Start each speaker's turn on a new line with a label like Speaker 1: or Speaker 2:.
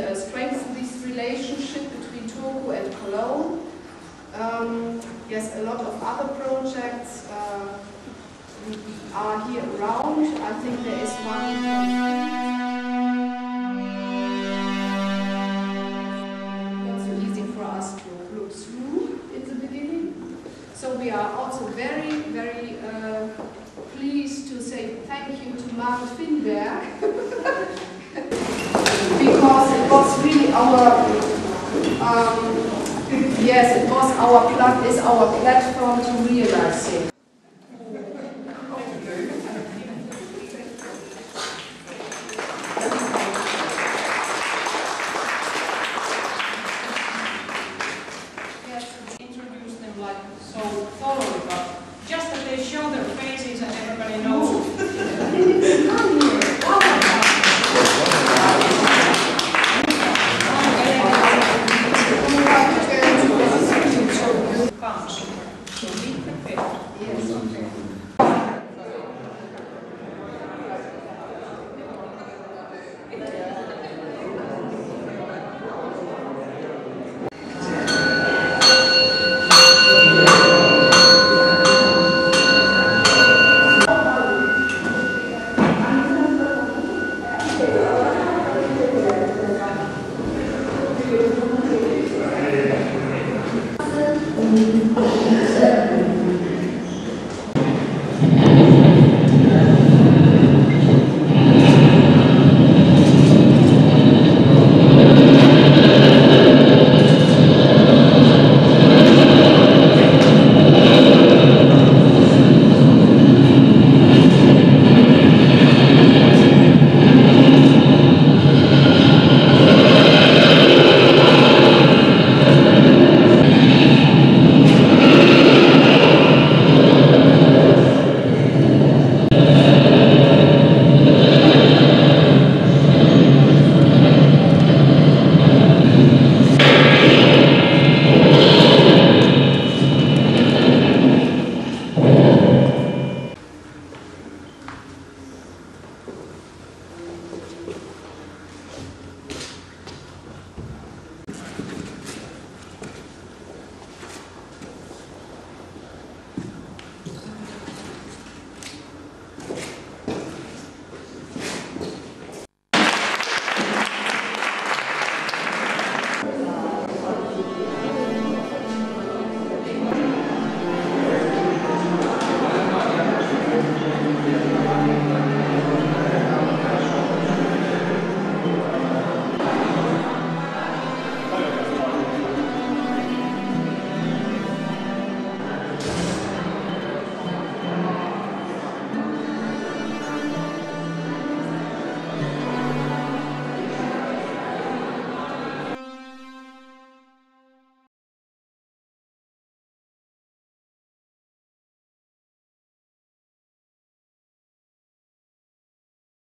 Speaker 1: strengthen this relationship between Turku and Cologne. Yes, a lot of other projects are here around. I think there is one. Not so easy for us to look through in the beginning. So we are also very, very pleased to say thank you to Marit Finnberg because it was really our yes, it was our platform to realize it.